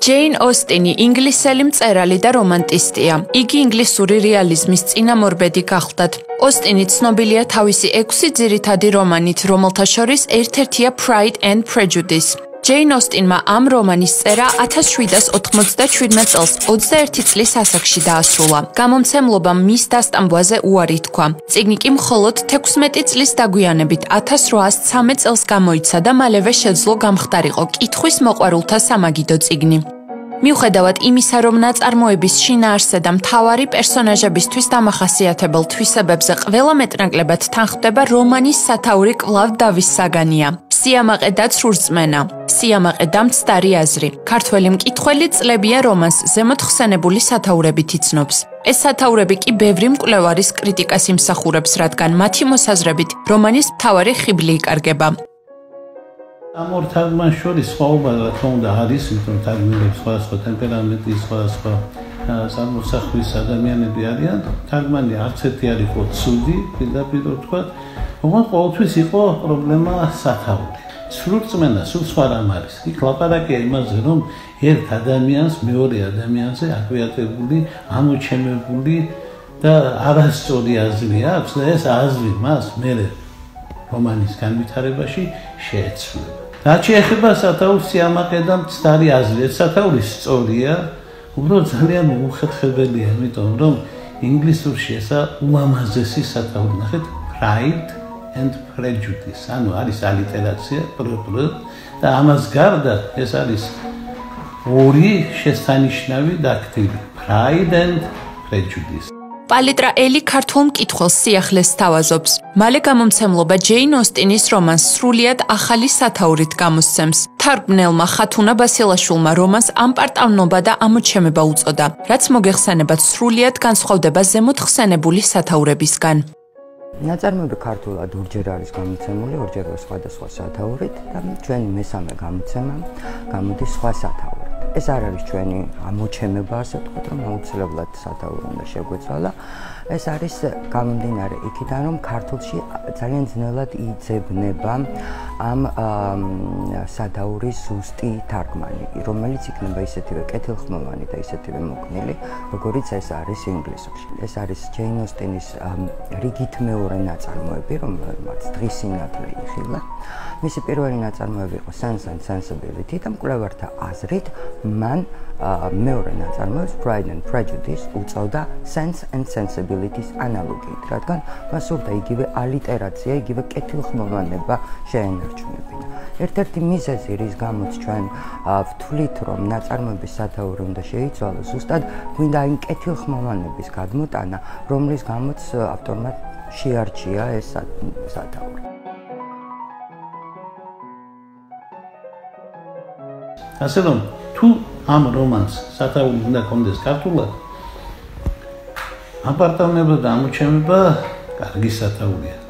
ჯეინ ოსტინი ინგლისელი მწერალი და რომანტისტია. იგი ინგლისური რეალიზმის წინამორბედი გახლდათ. ოსტინი ცნობილია თავისი 6 ძირითადი რომანით, რომელთა შორის ერთ-ერთია Pride and Prejudice. ჯეინ ოსტინმა ამ რომანის წერა 1797 წელს 21 წლის ასაკში დაასრულა. გამომცემლობამ მის დასტამბვაზე უარი თქვა. წიგნი კი მხოლოდ 16 წლის დაგვიანებით 1813 წელს გამოიცა და მალევე შეძლო გამხდარიყო კითხვის მოყვარულთა სამაგიდო წიგნი. მიუხედავად იმისა, რომ ნაწარმოების შინაარსზე და მთავარი პერსონაჟებისთვის დამახასიათებელ თვისებებზე ყველა მეტნაკლებად თანხმდება, რომანის სათაური კვლავ დავის საგანია. სიამაყე და ცრურწმენა, სიამაყე და მცდარი აზრი. ქართველი მკითხველი წლებია რომანს ზემოთ ხსენებული სათაურებით იცნობს. ეს სათაურები კი ბევრი მკვლევარის კრიტიკას იმსახურებს, რადგან მათი მოსაზრებით რომანის მთავარი ხიბლი იკარგება. ამ ორ თარგმანს შორის სხვაობა რა თქმა უნდა არის, იმიტომ თარგმნელებს სხვადასხვა ტემპერამენტის, სხვადასხვა სამოსახვის ადამიანები არიან. თარგმანი არც ერთი არ იყო ცუდი, პირდაპირ ვთქვათ, მაგრამ ყოველთვის იყო პრობლემა სათაური. ცრურწმენა სულ სხვა რამ არის. იქ ლაპარაკია იმაზე, რომ ერთ ადამიანს მეორე ადამიანზე აკვიატებული, ამოჩემებული და არასწორი აზრი აქვს და ეს აზრი მას მერე რომანის განვითარებაში შეეცვლება. რაც შეეხება სათაურს სიამაყე და მცდარი აზრი, ეს სათაური სწორია, უბრალოდ ძალიან მოუხერხებელია, იმიტომ რომ ინგლისურში ესა ულამაზესი სათაური. ნახეთ, Pride and Prejudice, ანუ არის ალიტერაცია და ამას გარდა ეს არის ორი შესანიშნავი დაქტილი, Pride and Prejudice. პალიტრა ელი ქართულ მკითხველს სიახლეს სთავაზობს. მალე გამომცემლობა ჯეინ ოსტინის რომანს სრულიად ახალი სათაურით გამოსცემს. თარგმნელმა ხათუნა ბასილაშვილმა რომანს ამპარტავნობა და ამოჩემება უწოდა, რაც მოგეხსენებათ სრულიად განსხვავდება ზემოთ ხსენებული სათაურებისგან. ნაწარმოები ქართულად ორჯერ არის გამოცემული, ორჯერ სხვადასხვა სათაურით და ჩვენი მესამე გამოცემა გამოდის სხვა სათაურით. ეს არ არის ჩვენი ამოჩემება, ასე ვთქვათ, რომ აუცილებლად სათაური უნდა შეგვეცვალა. ეს არის გამომდინარე იქიდან, რომ ქართულში ძალიან ძნელად იძებნება ამ სათაურის ზუსტი თარგმანი, რომელიც იქნება ისეთივე კეთილხმოვანი და ისეთივე მოქნილი, როგორიც ეს არის ინგლისურში. ეს არის ჯეინ ოსტინის რიგით მეორე ნაწარმოები, რომელმაც დღის სინათლე იხილა. მისი პირველი ნაწარმოები იყო Sense and Sensibility და მკვლევართა აზრით მან მეორე ნაწარმოებს Pride and Prejudice უწოდა Sense and Sensibilities ანალოგიით, რადგან მას სურდა იგივე ალიტერაცია, იგივე კეთილხმოვანება შეენარჩუნებინა. ერთ-ერთი მიზეზი, რის გამოც ჩვენ ვთვლით, რომ ნაწარმოების სათაური უნდა შეიცვალოს, ზუსტად გვინდა იმ კეთილხმოვანების გადმოტანა, რომლის გამოც ავტორმა შეარჩია ეს სათაური. ასე რომ თუ ამ რომანს სათაური უნდა კონდეს ქართულად, ამპარტავნება და ამოჩემება კარგი სათაურია.